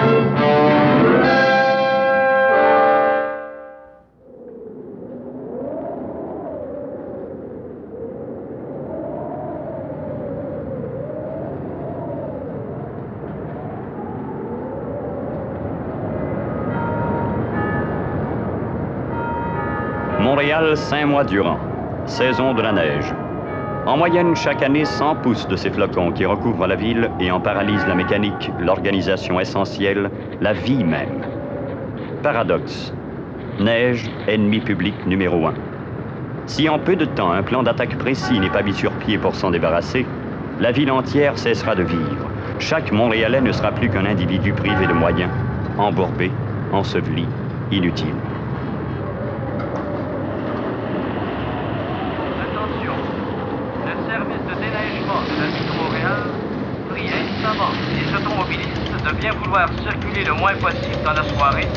Montréal, 5 mois durant. Saison de la neige. En moyenne, chaque année, 100 pouces de ces flocons qui recouvrent la ville et en paralysent la mécanique, l'organisation essentielle, la vie même. Paradoxe. Neige, ennemi public numéro 1. Si en peu de temps, un plan d'attaque précis n'est pas mis sur pied pour s'en débarrasser, la ville entière cessera de vivre. Chaque Montréalais ne sera plus qu'un individu privé de moyens, embourbé, enseveli, inutile. De la ville de Montréal prie instamment les automobilistes de bien vouloir circuler le moins possible dans la soirée.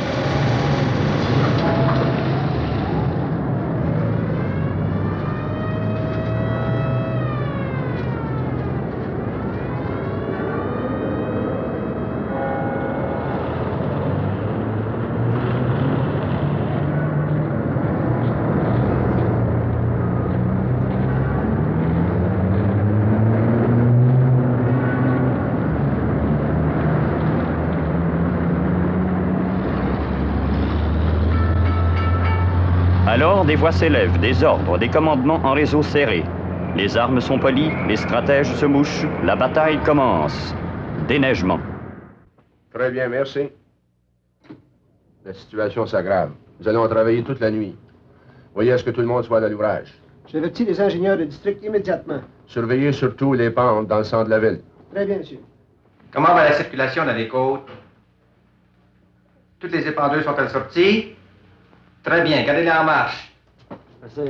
Alors, des voix s'élèvent, des ordres, des commandements en réseau serré. Les armes sont polies, les stratèges se mouchent, la bataille commence. Déneigement. Très bien, merci. La situation s'aggrave. Nous allons travailler toute la nuit. Voyez à ce que tout le monde soit à l'ouvrage. J'avertis les ingénieurs du district immédiatement. Surveillez surtout les pentes dans le centre de la ville. Très bien, monsieur. Comment va la circulation dans les côtes? Toutes les épandeuses sont-elles sorties? Très bien, gardez-les en marche. Merci.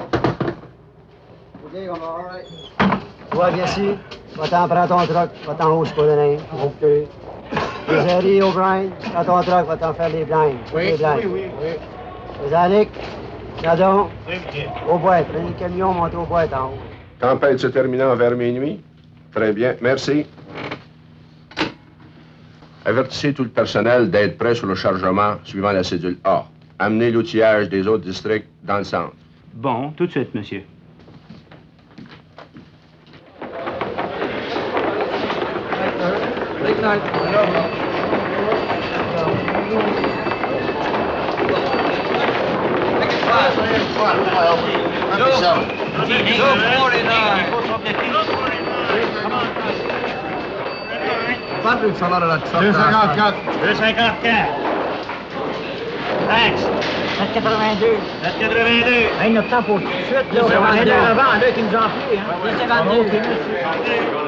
OK, on va aller. Toi, viens ici. Va-t'en, prends ton truck. Va-t'en haut, je peux le OK. Les Harry O'Brien, prends ton truck, va-t'en faire les blindes. Oui, les blindes. oui. Les Annick, Nadon, aux boîtes. Prenez le camion, montez aux boîtes en haut. Tempête se terminant vers minuit. Très bien, merci. Avertissez tout le personnel d'être prêt sur le chargement suivant la cédule A. Amenez l'outillage des autres districts dans le centre. Bon, tout de suite, monsieur. Thanks. 782. 782. Hey, notre temps pour tout de suite, là. On va aller avant, là, qui nous en prie, hein. 752.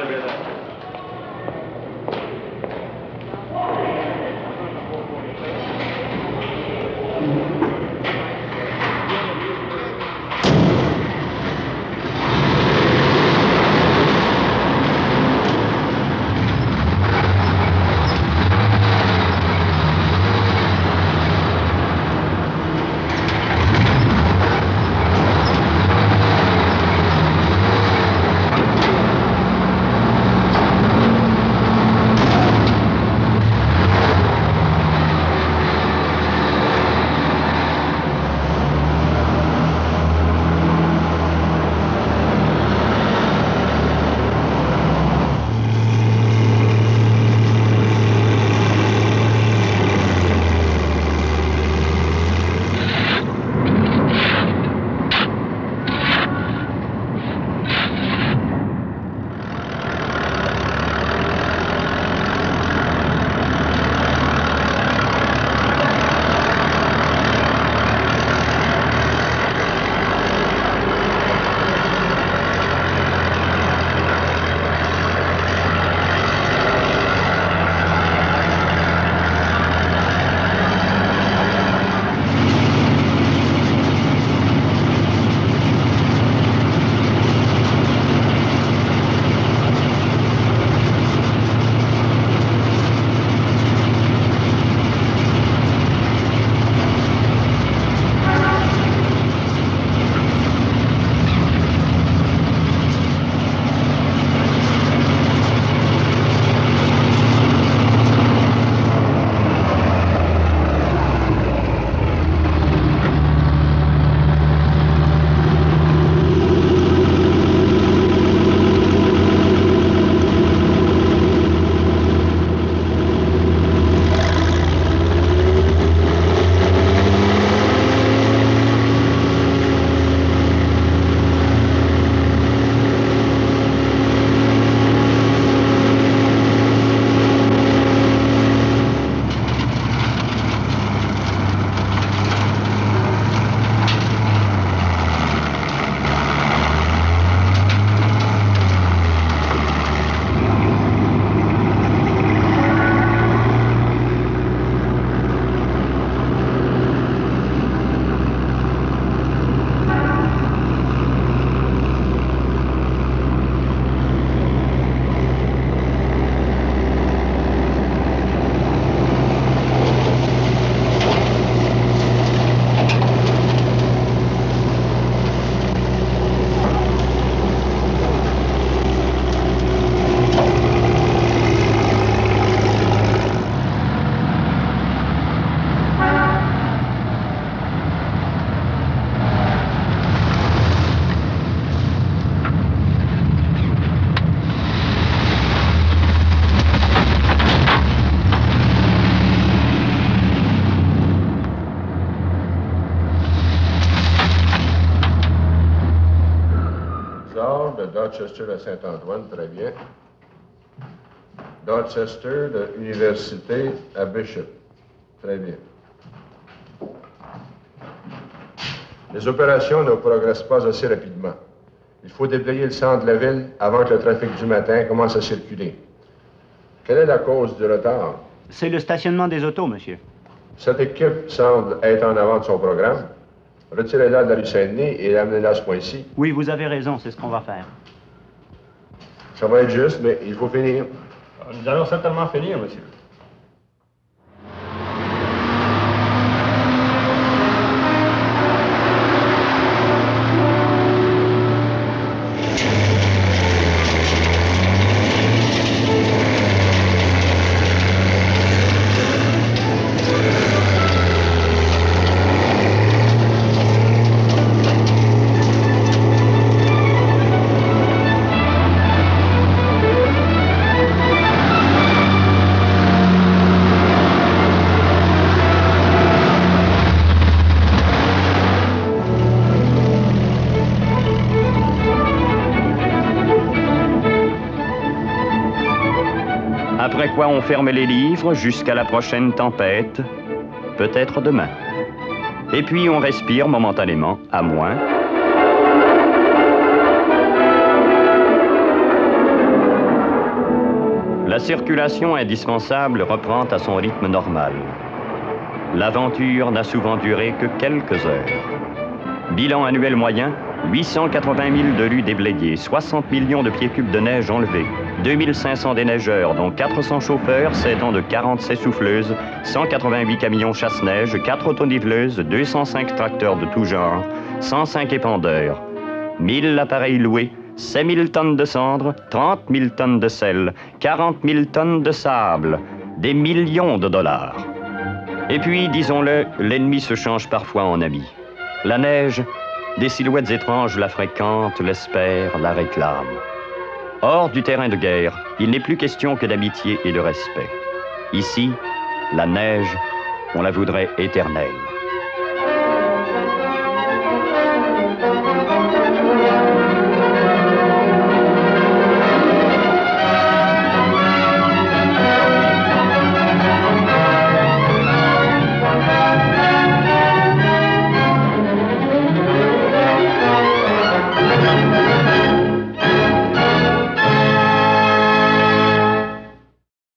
Dorchester à Saint-Antoine, très bien. Dorchester de l'université à Bishop, très bien. Les opérations ne progressent pas assez rapidement. Il faut déblayer le centre de la ville avant que le trafic du matin commence à circuler. Quelle est la cause du retard? C'est le stationnement des autos, monsieur. Cette équipe semble être en avant de son programme. Retirez-la de la rue Saint-Denis et amenez-la à ce point-ci. Oui, vous avez raison, c'est ce qu'on va faire. Ça va être juste, mais il faut finir. Nous allons certainement finir, monsieur. Après quoi on ferme les livres jusqu'à la prochaine tempête, peut-être demain. Et puis on respire momentanément, à moins. La circulation indispensable reprend à son rythme normal. L'aventure n'a souvent duré que quelques heures. Bilan annuel moyen, 880 000 de rues déblayées, 60 millions de pieds cubes de neige enlevés, 2500 déneigeurs, dont 400 chauffeurs, 7 ans de 47 souffleuses, 188 camions chasse-neige, 4 autoniveleuses, 205 tracteurs de tout genre, 105 épandeurs, 1000 appareils loués, 5 000 tonnes de cendres, 30 000 tonnes de sel, 40 000 tonnes de sable, des millions de dollars. Et puis, disons-le, l'ennemi se change parfois en ami. La neige, des silhouettes étranges la fréquentent, l'espèrent, la réclament. Hors du terrain de guerre, il n'est plus question que d'amitié et de respect. Ici, la neige, on la voudrait éternelle.